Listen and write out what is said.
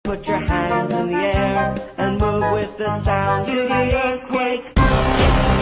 Put your hands in the air and move with the sound. Do the earthquake.